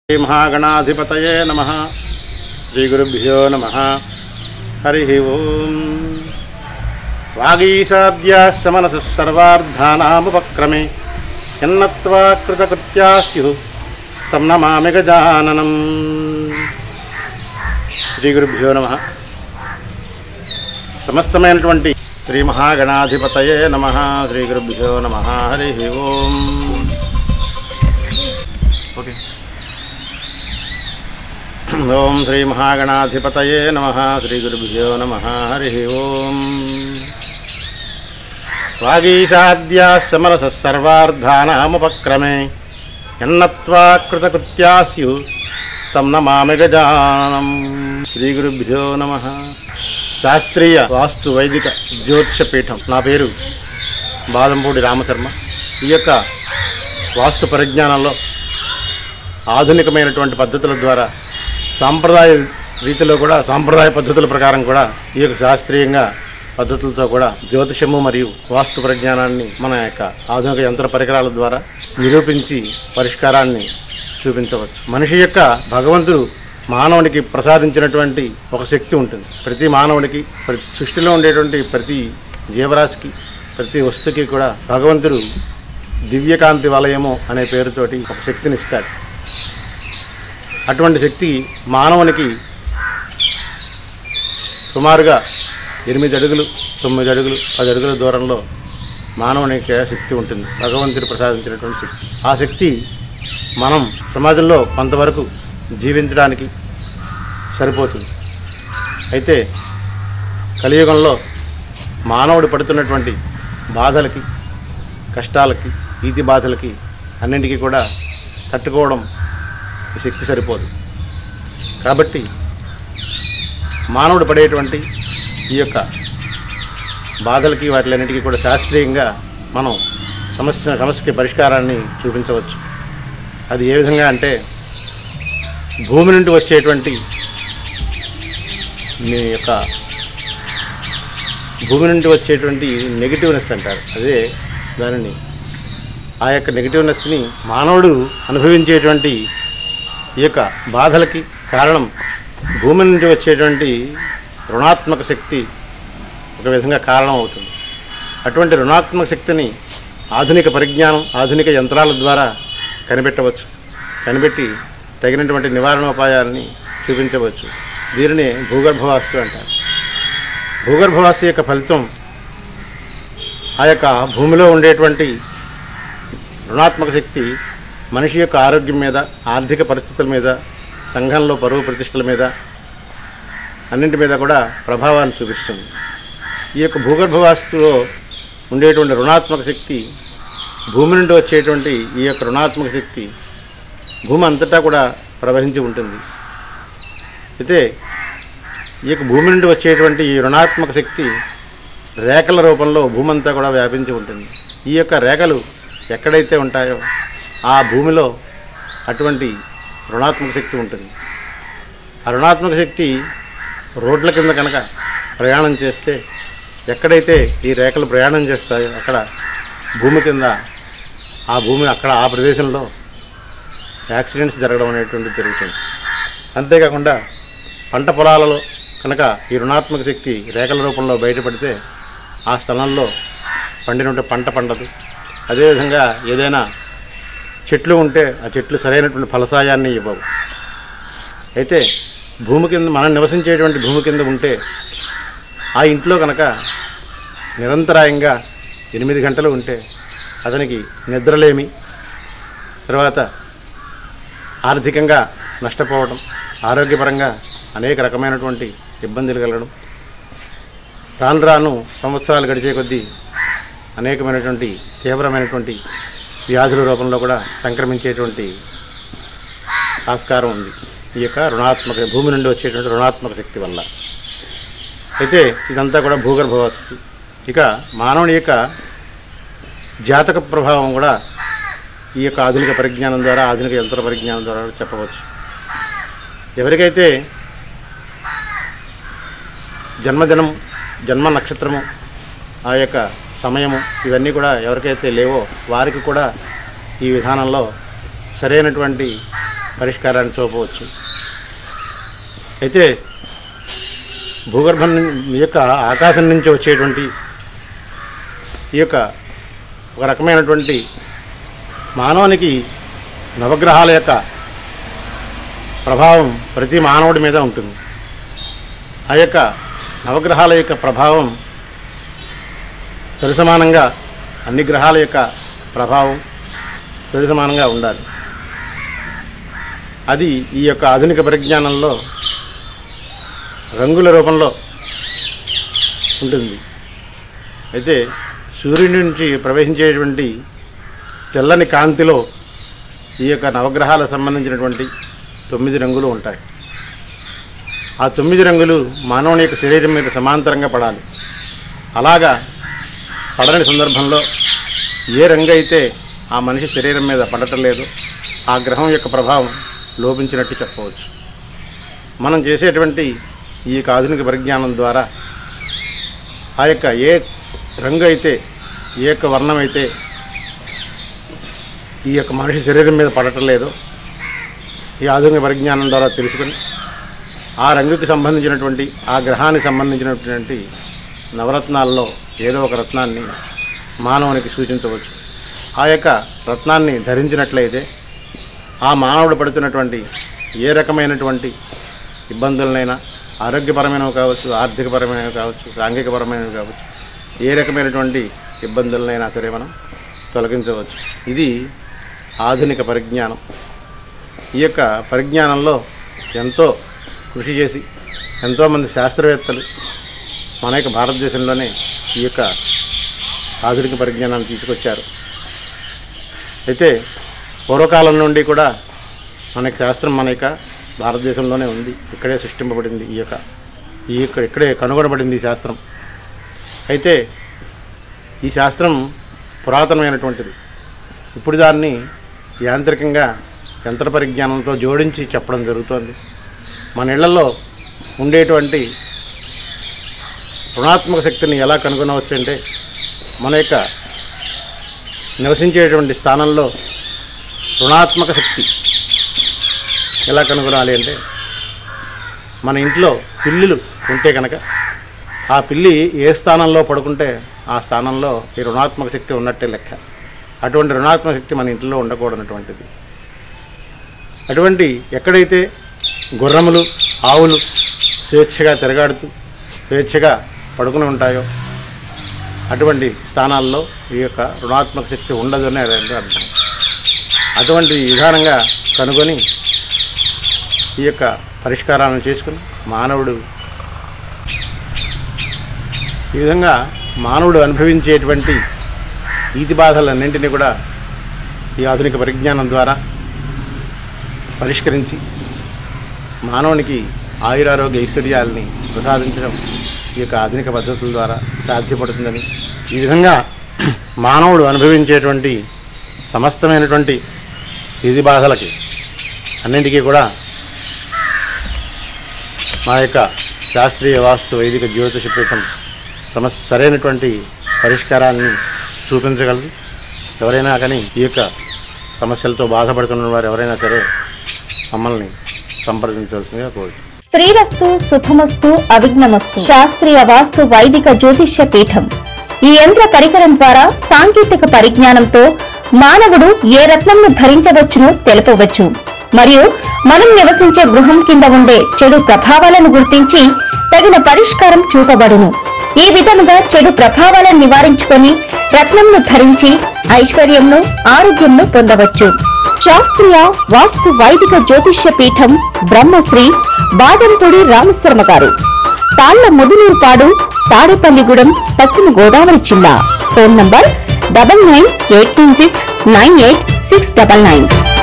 శ్రీ మహాగణాధిపతయే నమః. శ్రీ గురుభ్యో నమః. హరి ఓం. వాగీశాద్యాః సమనసః సర్వార్థానాముపక్రమే యన్నత్వా కృతకృత్యా స్యుః తం నమామి గజాననం. శ్రీ గురుభ్యో నమః. సమస్తమైనటువంటి శ్రీ మహాగణాధిపతయే నమః. శ్రీ గురుభ్యో నమః. హరి ఓం. ఓకే. ఓం శ్రీ మహాగణాధిపతయే నమః. శ్రీ గురుభ్యో నమః. హరి ఓం. వాగీశాద్యాః సమరసః సర్వార్థానాముపక్రమే యన్నత్వా కృతకృత్యా స్యుః తం నమామి గజాననం. శ్రీ గురుభ్యో నమః. శాస్త్రీయ వాస్తు వైదిక జ్యోతిష పీఠం. నా పేరు బాదంపూడి రామశర్మ. ఈ యొక్క వాస్తు పరిజ్ఞానంలో ఆధునికమైనటువంటి పద్ధతుల ద్వారా సాంప్రదాయ రీతిలో కూడా సాంప్రదాయ పద్ధతుల ప్రకారం కూడా ఈ యొక్క శాస్త్రీయంగా పద్ధతులతో కూడా జ్యోతిషము మరియు వాస్తు పరిజ్ఞానాన్ని మన యొక్క ఆధునిక యంత్ర పరికరాల ద్వారా నిరూపించి పరిష్కారాన్ని చూపించవచ్చు. మనిషి యొక్క భగవంతుడు మానవునికి ప్రసాదించినటువంటి ఒక శక్తి ఉంటుంది. ప్రతి మానవుడికి సృష్టిలో ఉండేటువంటి ప్రతి జీవరాశికి ప్రతి వస్తువుకి కూడా భగవంతుడు దివ్యకాంతి వలయము అనే పేరుతోటి ఒక శక్తిని ఇస్తాడు. అటువంటి శక్తి మానవునికి సుమారుగా 8 అడుగులు 9 అడుగులు 10 అడుగుల దూరంలో మానవునికి శక్తి ఉంటుంది. భగవంతుడు ప్రసాదించినటువంటి శక్తి. ఆ శక్తి మనం సమాజంలో కొంతవరకు జీవించడానికి సరిపోతుంది. అయితే కలియుగంలో మానవుడు పడుతున్నటువంటి బాధలకి కష్టాలకి ఈతి బాధలకి అన్నింటికీ కూడా తట్టుకోవడం ఈ శక్తి సరిపోదు. కాబట్టి మానవుడు పడేటువంటి ఈ యొక్క బాధలకి వాటిలన్నిటికీ కూడా శాస్త్రీయంగా మనం సమస్యకి పరిష్కారాన్ని చూపించవచ్చు. అది ఏ విధంగా అంటే భూమి నుండి వచ్చేటువంటి నెగిటివ్నెస్ అంటారు. అదే దానిని ఆ యొక్క నెగిటివ్నెస్ని మానవుడు అనుభవించేటువంటి ఈ యొక్క బాధలకి కారణం భూమి నుంచి వచ్చేటువంటి రుణాత్మక శక్తి ఒక విధంగా కారణం అవుతుంది. అటువంటి రుణాత్మక శక్తిని ఆధునిక పరిజ్ఞానం ఆధునిక యంత్రాల ద్వారా కనిపెట్టి తగినటువంటి నివారణోపాయాన్ని చూపించవచ్చు. దీనిని భూగర్భవాస్తు అంటారు. భూగర్భవాస్తు యొక్క ఫలితం ఆ యొక్క భూమిలో ఉండేటువంటి రుణాత్మక శక్తి మనిషి యొక్క ఆరోగ్యం మీద ఆర్థిక పరిస్థితుల మీద సంఘంలో పరువు ప్రతిష్టల మీద అన్నింటి మీద కూడా ప్రభావాన్ని చూపిస్తుంది. ఈ యొక్క భూగర్భవాస్తులో ఉండేటువంటి రుణాత్మక శక్తి భూమి నుండి వచ్చేటువంటి ఈ యొక్క రుణాత్మక శక్తి భూమి అంతటా కూడా ప్రవహించి ఉంటుంది. అయితే ఈ యొక్క భూమి నుండి వచ్చేటువంటి ఈ రుణాత్మక శక్తి రేఖల రూపంలో భూమి అంతా కూడా వ్యాపించి ఉంటుంది. ఈ యొక్క రేఖలు ఎక్కడైతే ఉంటాయో ఆ భూమిలో అటువంటి రుణాత్మక శక్తి ఉంటుంది. ఆ రుణాత్మక శక్తి రోడ్ల కింద కనుక ప్రయాణం చేస్తే ఎక్కడైతే ఈ రేఖలు ప్రయాణం చేస్తాయో అక్కడ భూమి కింద అక్కడ ఆ ప్రదేశంలో యాక్సిడెంట్స్ జరగడం అనేటువంటిది జరుగుతుంది. అంతేకాకుండా పంట పొలాలలో కనుక ఈ రుణాత్మక శక్తి రేఖల రూపంలో బయటపడితే ఆ స్థలంలో పండినటువంటి పంట పండదు. అదేవిధంగా ఏదైనా చెట్లు ఉంటే ఆ చెట్లు సరైనటువంటి ఫలసాయాన్ని ఇవ్వవు. అయితే భూమి కింద మనం నివసించేటువంటి భూమి కింద ఉంటే ఆ ఇంట్లో కనుక నిరంతరాయంగా 8 గంటలు ఉంటే అతనికి నిద్రలేమి, తర్వాత ఆర్థికంగా నష్టపోవడం, ఆరోగ్యపరంగా అనేక రకమైనటువంటి ఇబ్బందులు కలగడం, రాను సంవత్సరాలు గడిచే కొద్దీ అనేకమైనటువంటి తీవ్రమైనటువంటి వ్యాధుల రూపంలో కూడా సంక్రమించేటువంటి ఆస్కారం ఉంది ఈ యొక్క భూమి నుండి వచ్చేటువంటి రుణాత్మక శక్తి వల్ల. అయితే ఇదంతా కూడా భూగర్భవాస్తు. ఇక మానవుని యొక్క జాతక ప్రభావం కూడా ఈ యొక్క ఆధునిక పరిజ్ఞానం ద్వారా ఆధునిక యంత్ర పరిజ్ఞానం ద్వారా చెప్పవచ్చు. ఎవరికైతే జన్మదినం జన్మ నక్షత్రము ఆ యొక్క సమయము ఇవన్నీ కూడా ఎవరికైతే లేవో వారికి కూడా ఈ విధానంలో సరైనటువంటి పరిష్కారాన్ని చూపవచ్చు. అయితే భూగర్భం యొక్క ఆకాశం నుంచి వచ్చేటువంటి ఈ యొక్క ఒక రకమైనటువంటి మానవునికి నవగ్రహాల యొక్క ప్రభావం ప్రతి మానవుడి మీద ఉంటుంది. ఆ యొక్క నవగ్రహాల యొక్క ప్రభావం సరిసమానంగా అన్ని గ్రహాల యొక్క ప్రభావం సరిసమానంగా ఉండాలి. అది ఈ యొక్క ఆధునిక పరిజ్ఞానంలో రంగుల రూపంలో ఉంటుంది. అయితే సూర్యుడి నుంచి ప్రవహించేటువంటి తెల్లని కాంతిలో ఈ యొక్క నవగ్రహాలకు సంబంధించినటువంటి 9 రంగులు ఉంటాయి. ఆ 9 రంగులు మానవుని యొక్క శరీరం మీద సమాంతరంగా పడాలి. అలాగా పడని సందర్భంలో ఏ రంగు అయితే ఆ మనిషి శరీరం మీద పడటం లేదు, ఆ గ్రహం యొక్క ప్రభావం లోపించినట్టు చెప్పవచ్చు. మనం చేసేటువంటి ఈ యొక్క ఆధునిక పరిజ్ఞానం ద్వారా ఆ యొక్క ఏ రంగు అయితే, ఏ యొక్క వర్ణం అయితే ఈ యొక్క మనిషి శరీరం మీద పడటం లేదు, ఈ ఆధునిక పరిజ్ఞానం ద్వారా తెలుసుకుని ఆ రంగుకి సంబంధించినటువంటి, ఆ గ్రహానికి సంబంధించినటువంటి నవరత్నాల్లో ఏదో ఒక రత్నాన్ని మానవునికి సూచించవచ్చు. ఆ యొక్క రత్నాన్ని ధరించినట్లయితే ఆ మానవుడు పడుతున్నటువంటి ఏ రకమైనటువంటి ఇబ్బందులనైనా, ఆరోగ్యపరమైనవి కావచ్చు, ఆర్థికపరమైనవి కావచ్చు, సాంఘికపరమైనవి కావచ్చు, ఏ రకమైనటువంటి ఇబ్బందులనైనా సరే మనం తొలగించవచ్చు. ఇది ఆధునిక పరిజ్ఞానం. ఈ యొక్క పరిజ్ఞానంలో ఎంతో కృషి చేసి ఎంతోమంది శాస్త్రవేత్తలు మన యొక్క భారతదేశంలోనే ఈ యొక్క ఆధునిక పరిజ్ఞానాన్ని తీసుకొచ్చారు. అయితే పూర్వకాలం నుండి కూడా మనకి శాస్త్రం మన యొక్క భారతదేశంలోనే ఉంది. ఇక్కడే సృష్టింపబడింది. ఇక్కడే కనుగొనబడింది ఈ శాస్త్రం. అయితే ఈ శాస్త్రం పురాతనమైనటువంటిది. ఇప్పుడు దాన్ని యాంత్రికంగా యంత్ర పరిజ్ఞానంతో జోడించి చెప్పడం జరుగుతోంది. మన ఇళ్లలో ఉండేటువంటి రుణాత్మక శక్తిని ఎలా కనుగొనవచ్చు అంటే, మన యొక్క నివసించేటువంటి స్థానంలో రుణాత్మక శక్తి ఎలా కనుగొనాలి అంటే, మన ఇంట్లో పిల్లులు ఉంటే కనుక ఆ పిల్లి ఏ స్థానంలో పడుకుంటే ఆ స్థానంలో ఈ రుణాత్మక శక్తి ఉన్నట్టే లెక్క. అటువంటి రుణాత్మక శక్తి మన ఇంట్లో ఉండకూడనటువంటిది. అటువంటి ఎక్కడైతే గుర్రములు, ఆవులు స్వేచ్ఛగా తిరగాడుతూ స్వేచ్ఛగా పడుకుని ఉంటాయో అటువంటి స్థానాల్లో ఈ యొక్క రుణాత్మక శక్తి ఉండదని అర్థం. అటువంటి విధానంగా కనుగొని ఈ యొక్క పరిష్కారాలను చేసుకుని మానవుడు ఈ విధంగా మానవుడు అనుభవించేటువంటి ఈతి బాధలన్నింటినీ కూడా ఈ ఆధునిక పరిజ్ఞానం ద్వారా పరిష్కరించి మానవునికి ఆయురారోగ్య ఐశ్వర్యాలని ప్రసాదించడం ఈ యొక్క ఆధునిక పద్ధతుల ద్వారా సాధ్యపడుతుందని, ఈ విధంగా మానవుడు అనుభవించేటువంటి సమస్తమైనటువంటి ఈతి బాధలకి అన్నింటికీ కూడా మా యొక్క శాస్త్రీయ వాస్తు వైదిక జ్యోతిష పీఠం సరైనటువంటి పరిష్కారాన్ని చూపించగలదు. ఎవరైనా కానీ ఈ యొక్క సమస్యలతో బాధపడుతున్న వారు ఎవరైనా సరే మమ్మల్ని సంప్రదించవలసిందిగా కోరుతున్నాను. శ్రీరస్తు శుభమస్తు అవిఘ్నమస్తు శాస్త్రీయ వాస్తు వైదిక జ్యోతిష్య పీఠం. ఈ యంత్ర పరికరం ద్వారా సాంకేతిక పరిజ్ఞానంతో మానవుడు ఏ రత్నంను ధరించవచ్చునో తెలుపవచ్చు. మరియు మనం నివసించే గృహం కింద ఉండే చెడు ప్రభావాలను గుర్తించి తగిన పరిష్కారం చూపబడును. ఈ విధముగా చెడు ప్రభావాలను నివారించుకొని రత్నంను ధరించి ఐశ్వర్యంను, ఆరోగ్యంను పొందవచ్చు. శాస్త్రీయ వాస్తు వైదిక జ్యోతిష్య పీఠం బ్రహ్మశ్రీ బాదంపూడి రామశర్మ గారు, తాళ్ల ముదునూరుపాడు, తాడేపల్లిగూడెం, పశ్చిమ గోదావరి జిల్లా. Phone number 9986986699.